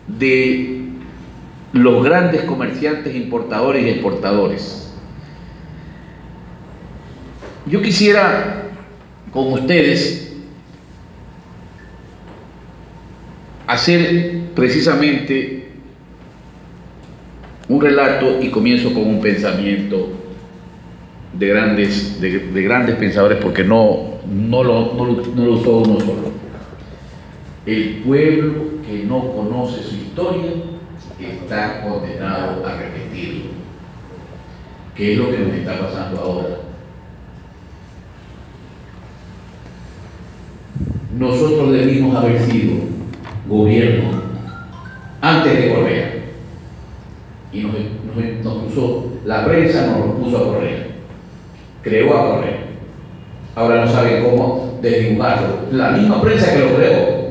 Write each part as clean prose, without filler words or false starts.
de los grandes comerciantes importadores y exportadores. Yo quisiera, con ustedes, hacer precisamente un relato y comienzo con un pensamiento de grandes pensadores, porque no lo usó uno solo. El pueblo que no conoce su historia está condenado a repetirlo, que es lo que nos está pasando ahora. Nosotros debimos haber sido gobierno antes de Correa, y nos puso, la prensa nos puso a Correa, creó a Correa. Ahora no saben cómo desdibujarlo. La misma prensa que lo creó.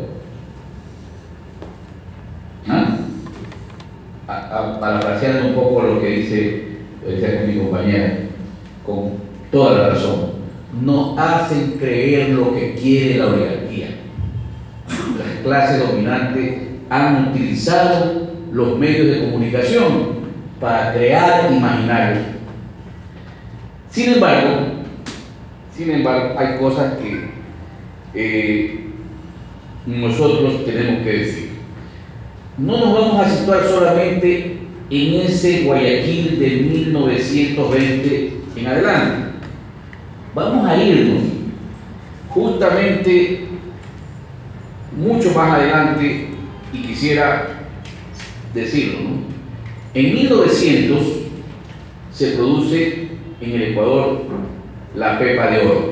Parafraseando un poco lo que dice mi compañera, con toda la razón, nos hacen creer lo que quiere la oligarquía. Las clases dominantes han utilizado los medios de comunicación para crear imaginarios. Sin embargo, hay cosas que nosotros tenemos que decir. No nos vamos a situar solamente en ese Guayaquil de 1920 en adelante. Vamos a irnos justamente mucho más adelante, y quisiera decirlo, ¿no? En 1900 se produce en el Ecuador la pepa de oro,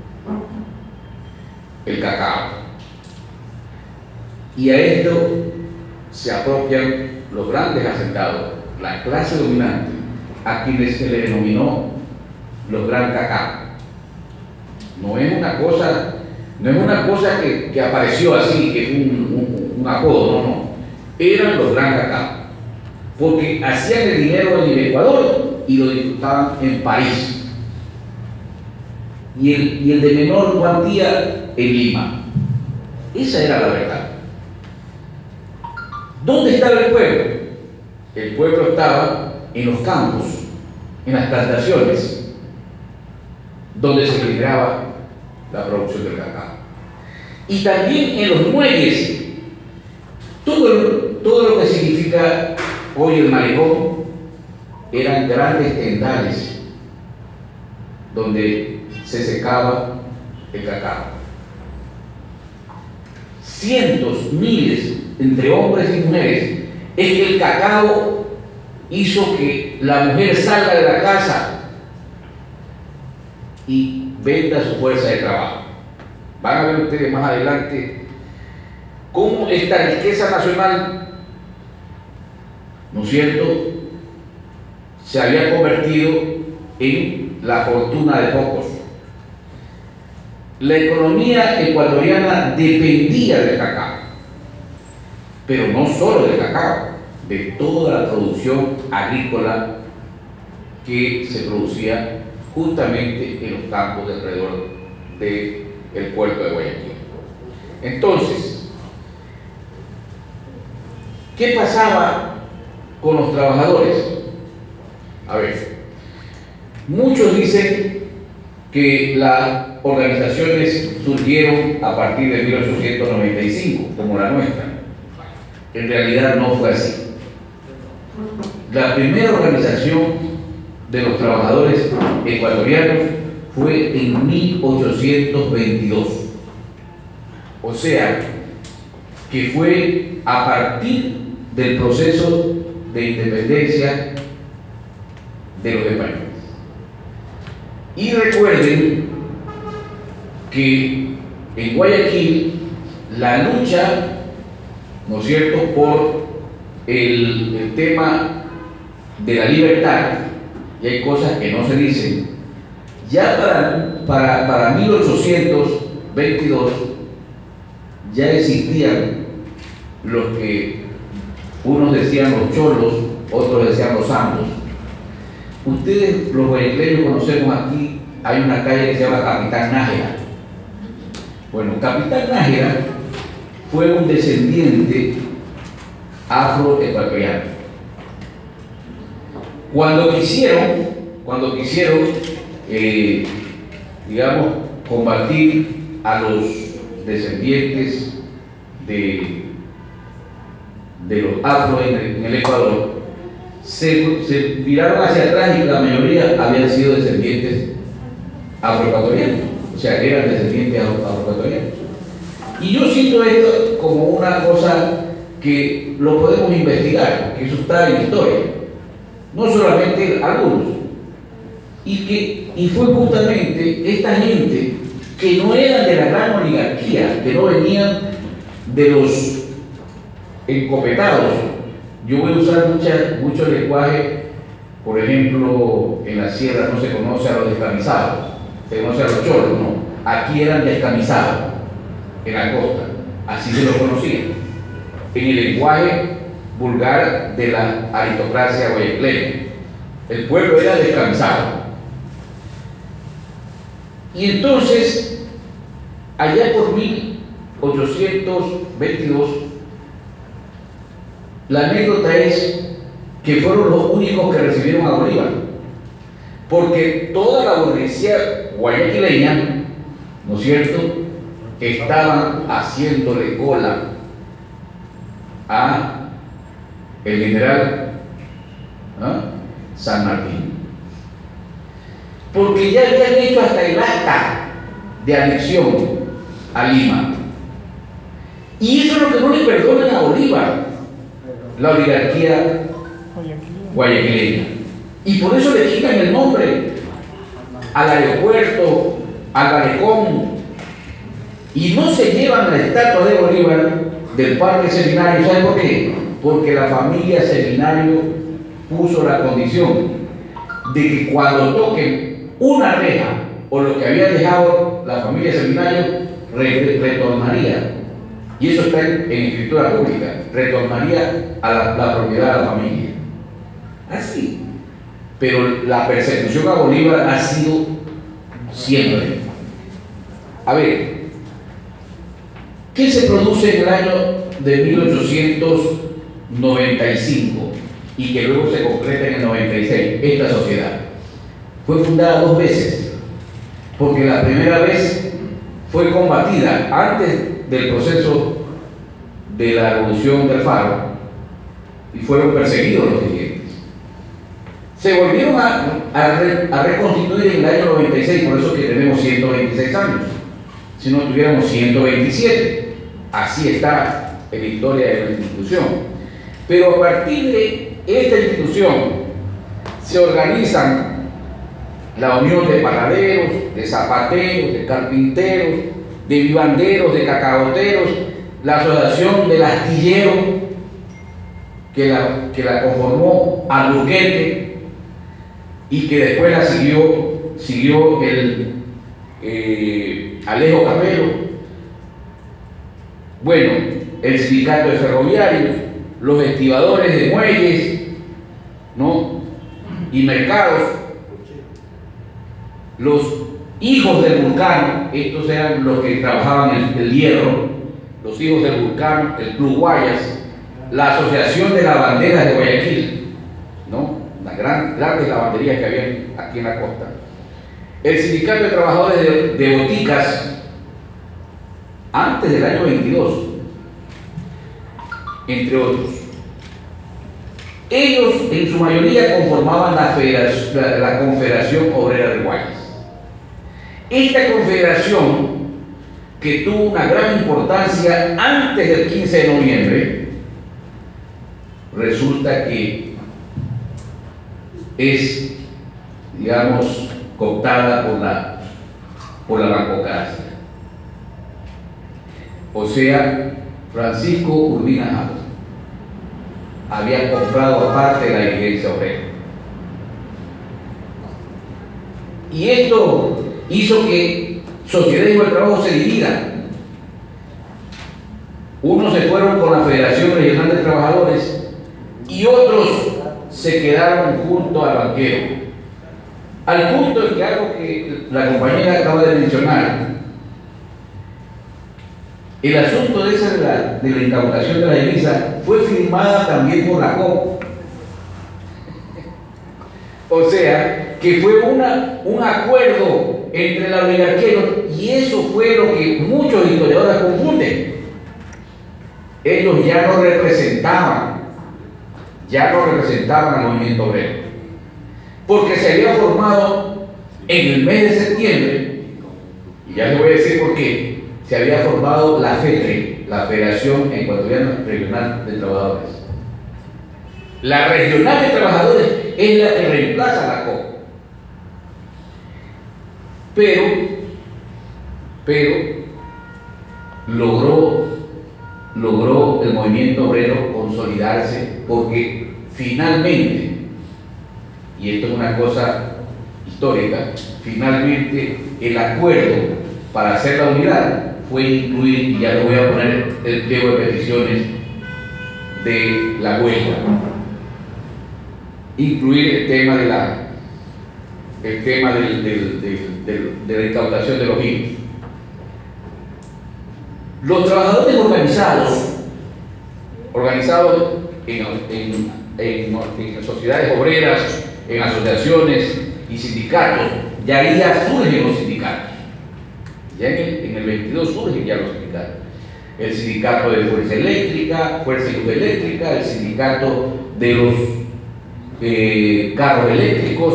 el cacao, y a esto se apropian los grandes hacendados, la clase dominante, a quienes se le denominó los gran cacao. No es una cosa que apareció así, que es un apodo, no. Eran los gran cacao, porque hacían el dinero en el Ecuador y lo disfrutaban en París, y el de menor cuantía en Lima. Esa era la verdad. ¿Dónde estaba el pueblo? El pueblo estaba en los campos, en las plantaciones, donde se generaba la producción del cacao. Y también en los muelles. Todo lo que significa hoy el malecón eran grandes tendales donde se secaba el cacao. Cientos, miles, entre hombres y mujeres, es que el cacao hizo que la mujer salga de la casa y venda su fuerza de trabajo. Van a ver ustedes más adelante cómo esta riqueza nacional, ¿no es cierto?, se había convertido en la fortuna de pocos. La economía ecuatoriana dependía del cacao, pero no solo del cacao, de toda la producción agrícola que se producía justamente en los campos de alrededor del puerto de Guayaquil. Entonces, ¿qué pasaba con los trabajadores? A ver, muchos dicen que las organizaciones surgieron a partir de 1895, como la nuestra. En realidad no fue así. La primera organización de los trabajadores ecuatorianos fue en 1822. O sea, que fue a partir del proceso de independencia de los españoles. Y recuerden que en Guayaquil la lucha, ¿no es cierto?, por el tema de la libertad, y hay cosas que no se dicen, ya para 1822 ya existían los que unos decían los cholos, otros decían los zambos. Ustedes, los guayaquileños, conocemos aquí, hay una calle que se llama Capitán Nájera. Bueno, Capitán Nájera fue un descendiente afroecuatoriano. Cuando quisieron, digamos, combatir a los descendientes de los afro en el Ecuador, se viraron hacia atrás y la mayoría habían sido descendientes afroecuatorianos, o sea, eran descendientes afroecuatorianos. Y yo siento esto como una cosa que lo podemos investigar, que eso está en la historia, no solamente algunos, y fue justamente esta gente que no eran de la gran oligarquía, que no venían de los encopetados. Yo voy a usar mucho lenguaje, por ejemplo, en la sierra no se conoce a los descamisados, se conoce a los cholos, no, aquí eran descamisados, en la costa, así se lo conocían, en el lenguaje vulgar de la aristocracia guayaquileña. El pueblo era descamisado. Y entonces, allá por 1822, la anécdota es que fueron los únicos que recibieron a Bolívar, porque toda la burguesía guayaquileña, ¿no es cierto?, estaban haciéndole cola a el general San Martín, porque ya habían hecho hasta el acta de anexión a Lima, y eso es lo que no le perdonan a Bolívar, la oligarquía guayaquileña, y por eso le quitan el nombre al aeropuerto, al malecón, y no se llevan la estatua de Bolívar del Parque Seminario. ¿Saben por qué? Porque la familia Seminario puso la condición de que cuando toquen una reja o lo que había dejado la familia Seminario, retornaría, y eso está en escritura pública, retornaría a la propiedad de la familia. Así. Pero la persecución a Bolívar ha sido siempre. A ver, ¿qué se produce en el año de 1895 y que luego se concreta en el 96? Esta sociedad fue fundada 2 veces, porque la primera vez fue combatida antes del proceso de la revolución del Faro y fueron perseguidos los dirigentes. Se volvieron a reconstituir en el año 96, por eso que tenemos 126 años, si no tuviéramos 127. Así está en la historia de la institución. Pero a partir de esta institución se organizan la unión de panaderos, de zapateros, de carpinteros, de vivanderos, de cacaoteros, la asociación del astillero que la conformó Alburquerque y que después la siguió el Alejo Capelo. Bueno, el sindicato de ferroviarios, los estibadores de muelles, ¿no?, y mercados, los hijos del Vulcano, estos eran los que trabajaban el hierro, los hijos del Vulcano, el Club Guayas, la Asociación de Lavanderas de Guayaquil, ¿no?, las grandes lavanderías que había aquí en la costa, el sindicato de trabajadores de boticas, antes del año 22, entre otros. Ellos en su mayoría conformaban la Confederación Obrera de Guayas. Esta confederación, que tuvo una gran importancia antes del 15 de noviembre, resulta que es, digamos, cooptada por la bancocracia. O sea, Francisco Urbina Jado había comprado aparte la Iglesia Obrera. Y esto hizo que sociedades del trabajo se dividan. Unos se fueron con la Federación Regional de Trabajadores y otros se quedaron junto al banquero. Al punto de que algo que la compañera acaba de mencionar, El asunto de la incautación de la divisa fue firmada también por la COP. O sea, que fue un acuerdo entre la oligarquía y eso fue lo que muchos historiadores confunden. Ellos ya no representaban al movimiento obrero, porque se había formado en el mes de septiembre, y ya les voy a decir por qué, se había formado la FETRE, la Federación Ecuatoriana Regional de Trabajadores. La Regional de Trabajadores es la que reemplaza a la COP. Pero logró el movimiento obrero consolidarse porque finalmente, y esto es una cosa histórica, finalmente el acuerdo para hacer la unidad fue incluir, y ya les voy a poner el pliego de peticiones de la huelga, incluir el tema de la incautación de los bienes. Los trabajadores organizados en sociedades obreras, en asociaciones y sindicatos, ya surgen los sindicatos. Ya en el 22 surgen ya los sindicatos. El sindicato de Fuerza y Luz Eléctrica, el sindicato de los carros eléctricos,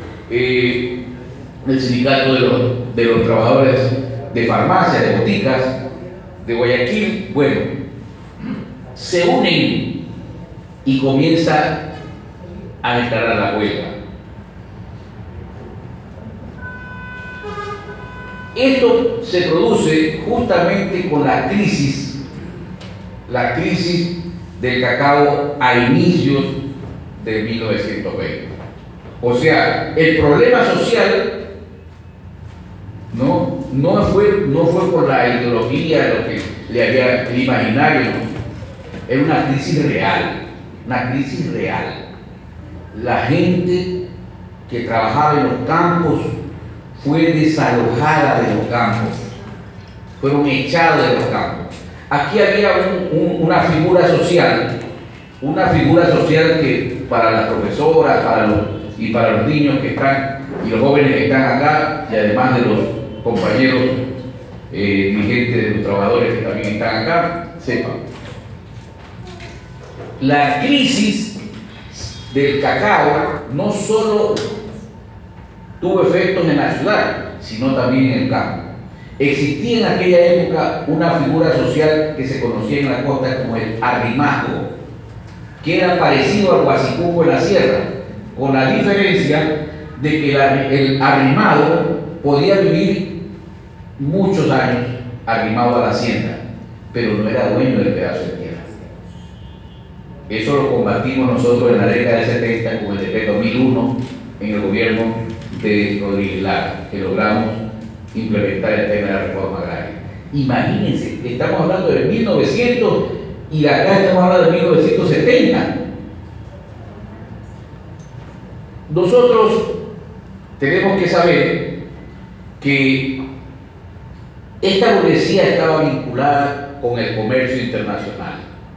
el sindicato de los trabajadores de farmacia, de boticas, de Guayaquil. Bueno, se unen y comienza a declarar la huelga. Esto se produce justamente con la crisis del cacao a inicios de 1920. O sea, el problema social no fue por la ideología, lo que le había el imaginario, no. Era una crisis real. La gente que trabajaba en los campos fue desalojada de los campos, fueron echados de los campos. Aquí había una figura social que para las profesoras, para los niños que están y los jóvenes que están acá, y además de los compañeros dirigentes de los trabajadores que también están acá, sepan. La crisis del cacao no solo tuvo efectos en la ciudad, sino también en el campo. Existía en aquella época una figura social que se conocía en la costa como el arrimazgo, que era parecido al guasicuco en la sierra, con la diferencia de que el arrimado podía vivir muchos años arrimado a la hacienda, pero no era dueño del pedazo de tierra. Eso lo combatimos nosotros en la década del 70 con el decreto 1001 en el gobierno de Rodríguez Lara, que logramos implementar el tema de la reforma agraria. Imagínense, estamos hablando de 1900 y acá estamos hablando de 1970. Nosotros tenemos que saber que esta burguesía estaba vinculada con el comercio internacional.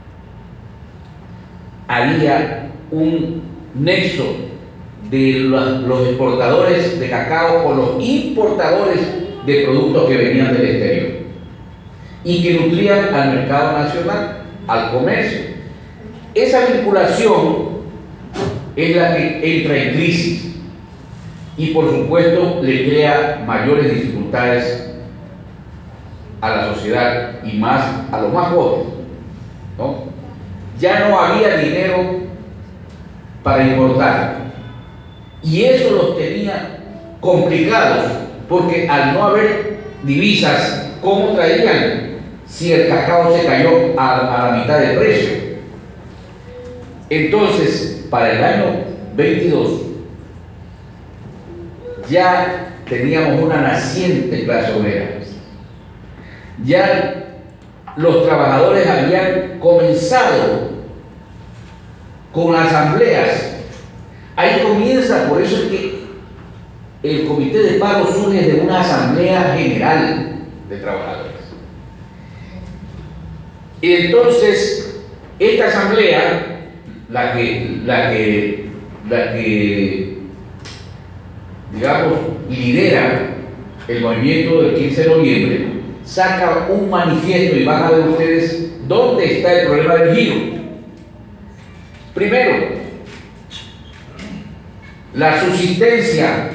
Había un nexo de los exportadores de cacao con los importadores de productos que venían del exterior y que nutrían al mercado nacional, al comercio. Esa vinculación es la que entra en crisis y por supuesto le crea mayores dificultades a la sociedad y más a los más jóvenes, ¿no? Ya no había dinero para importar y eso los tenía complicados porque al no haber divisas, ¿cómo traían si el cacao se cayó a la mitad del precio? Entonces, para el año 22 ya teníamos una naciente clase obrera. Ya los trabajadores habían comenzado con asambleas. Ahí comienza, por eso es que el comité de paro surge de una asamblea general de trabajadores. Y entonces, esta asamblea, la que digamos, lidera el movimiento del 15 de noviembre, saca un manifiesto y van a ver ustedes dónde está el problema del giro. Primero, la subsistencia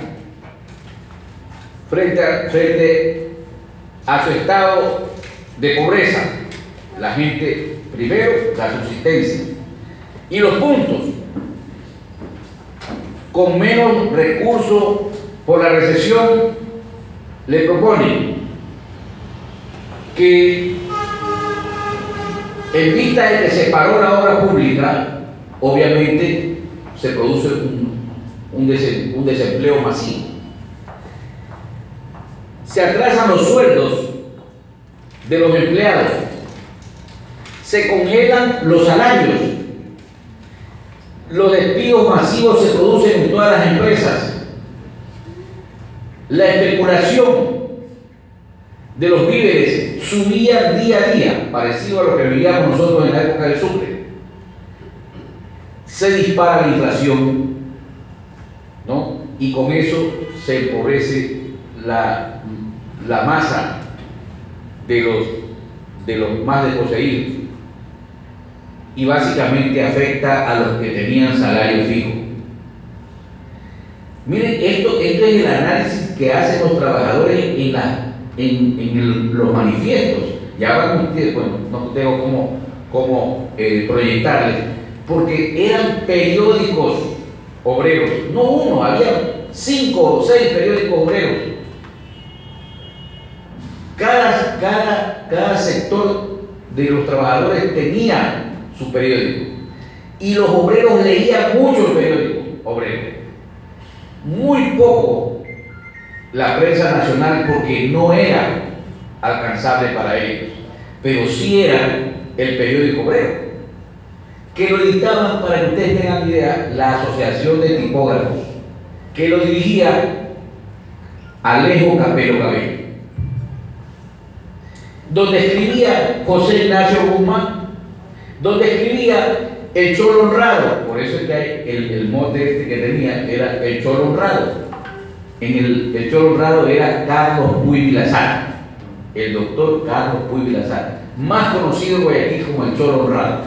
frente a su estado de pobreza. La gente, primero, la subsistencia. Y los puntos, con menos recursos por la recesión, le proponen que en vista de que se paró la obra pública, obviamente se produce un desempleo masivo. Se atrasan los sueldos de los empleados, se congelan los salarios, los despidos masivos se producen en todas las empresas, la especulación de los víveres subía día a día, parecido a lo que vivíamos nosotros en la época del Sucre. Se dispara la inflación, ¿no? Y con eso se empobrece la masa de los más desposeídos, y básicamente afecta a los que tenían salario fijo. Miren, esto es el análisis que hacen los trabajadores en los manifiestos. Ya van ustedes, bueno, no tengo cómo proyectarles, porque eran periódicos obreros, no uno, había 5 o 6 periódicos obreros. Cada sector de los trabajadores tenía su periódico, y los obreros leían mucho el periódico obrero, muy poco la prensa nacional, porque no era alcanzable para ellos, pero sí era el periódico obrero, que lo editaban, para que ustedes tengan idea, la Asociación de Tipógrafos, que lo dirigía Alejo Capelo Cabello, donde escribía José Ignacio Guzmán, donde escribía el Cholo Honrado. Por eso es que hay el mote que tenía era el Cholo Honrado. El Cholo Honrado era Carlos Puy Vilazar, el doctor Carlos Puy Vilazar, más conocido en Guayaquil como el Cholo Honrado,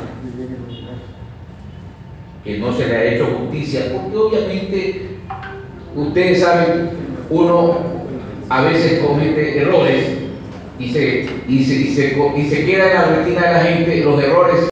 que no se le ha hecho justicia, porque obviamente ustedes saben, uno a veces comete errores y se queda en la retina de la gente los errores